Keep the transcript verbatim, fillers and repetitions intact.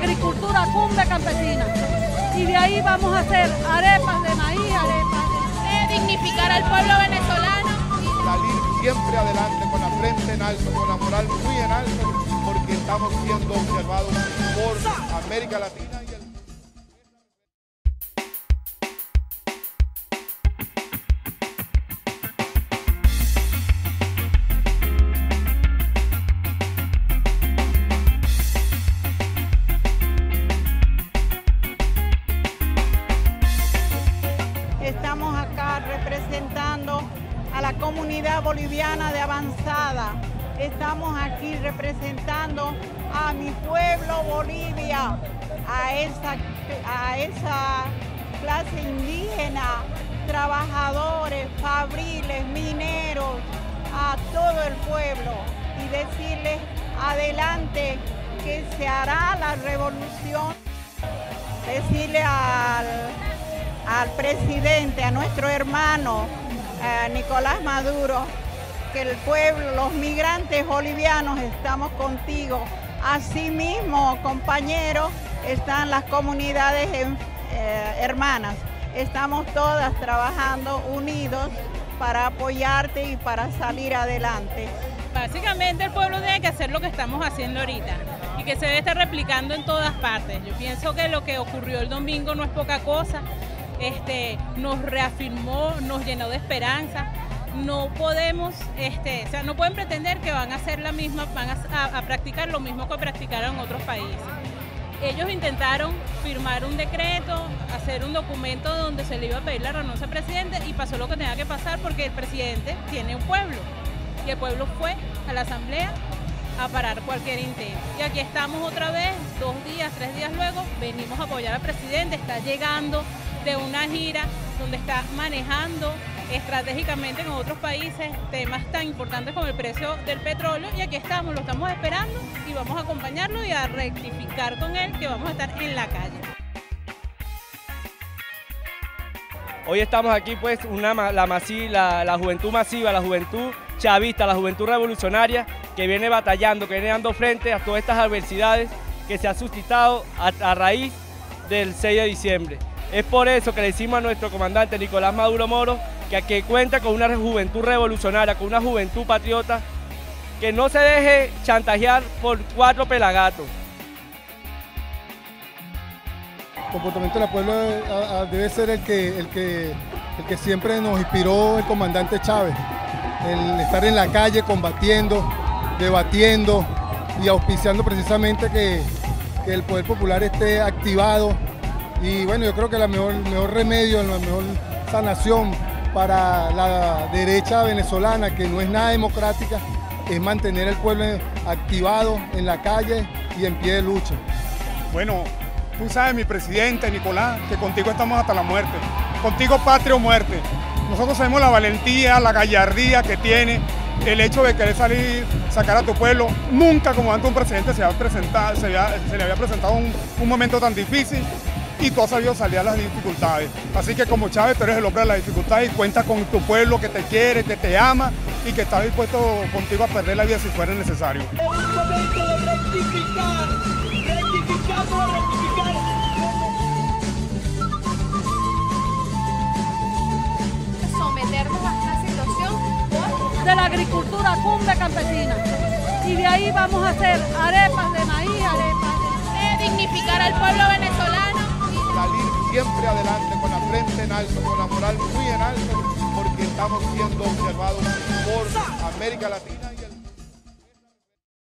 agricultura cumbre campesina. Y de ahí vamos a hacer arepas de maíz, arepas de dignificar al pueblo venezolano. Salir siempre adelante con la frente en alto, con la moral muy en alto, porque estamos siendo observados por América Latina. Y el... Estamos acá representando a la comunidad boliviana de Avanzada. Estamos aquí representando a mi pueblo Bolivia, a esa, a esa clase indígena, trabajadores, fabriles, mineros, a todo el pueblo y decirles adelante que se hará la revolución. Decirle al, al presidente, a nuestro hermano a Nicolás Maduro, que el pueblo, los migrantes bolivianos estamos contigo. Asimismo, compañeros, están las comunidades eh, hermanas. Estamos todas trabajando unidos para apoyarte y para salir adelante. Básicamente el pueblo tiene que hacer lo que estamos haciendo ahorita y que se debe estar replicando en todas partes. Yo pienso que lo que ocurrió el domingo no es poca cosa. Este, nos reafirmó, nos llenó de esperanza. No podemos, este, o sea, no pueden pretender que van a hacer la misma, van a, a, a practicar lo mismo que practicaron en otros países. Ellos intentaron firmar un decreto, hacer un documento donde se le iba a pedir la renuncia al presidente y pasó lo que tenía que pasar porque el presidente tiene un pueblo y el pueblo fue a la asamblea a parar cualquier intento. Y aquí estamos otra vez, dos días, tres días luego, venimos a apoyar al presidente, está llegando de una gira donde está manejando estratégicamente con otros países temas tan importantes como el precio del petróleo y aquí estamos, lo estamos esperando y vamos a acompañarlo y a rectificar con él que vamos a estar en la calle. Hoy estamos aquí pues una, la, masi, la, la juventud masiva, la juventud chavista, la juventud revolucionaria que viene batallando, que viene dando frente a todas estas adversidades que se han suscitado a, a raíz del seis de diciembre. Es por eso que le decimos a nuestro comandante Nicolás Maduro Moro que, que cuenta con una juventud revolucionaria, con una juventud patriota, que no se deje chantajear por cuatro pelagatos. El comportamiento del pueblo debe ser el que, el, que, el que siempre nos inspiró el comandante Chávez, el estar en la calle combatiendo, debatiendo y auspiciando precisamente que, que el poder popular esté activado. Y bueno, yo creo que el mejor, mejor remedio, la mejor sanación para la derecha venezolana, que no es nada democrática, es mantener al pueblo activado en la calle y en pie de lucha. Bueno, tú sabes, mi presidente Nicolás, que contigo estamos hasta la muerte. Contigo patria o muerte. Nosotros sabemos la valentía, la gallardía que tiene el hecho de querer salir, sacar a tu pueblo. Nunca como antes un presidente se, había presentado, se, había, se le había presentado un, un momento tan difícil. Y tú has sabido salir a las dificultades. Así que como Chávez, tú eres el hombre de las dificultades y cuentas con tu pueblo que te quiere, que te ama y que está dispuesto contigo a perder la vida si fuera necesario. Es un momento de rectificar, rectificar, no rectificar. Someternos a esta situación de la agricultura cumbre campesina. Y de ahí vamos a hacer arepas de maíz, arepas de dignificar al pueblo venezolano. Salir siempre adelante con la frente en alto, con la moral muy en alto, porque estamos siendo observados por América Latina.